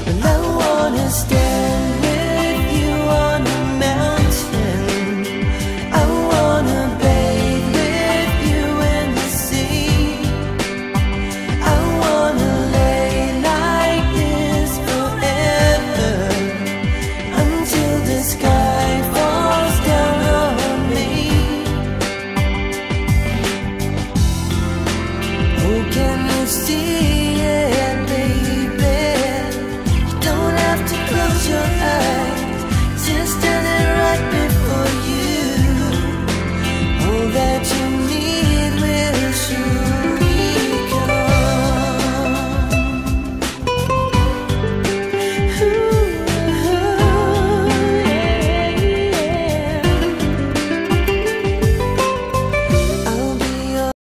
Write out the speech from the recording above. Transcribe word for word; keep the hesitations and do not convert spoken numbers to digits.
And I wanna stand with you on a mountain. I wanna bathe with you in the sea. I wanna lay like this forever, until the sky falls down on me. Oh, can you see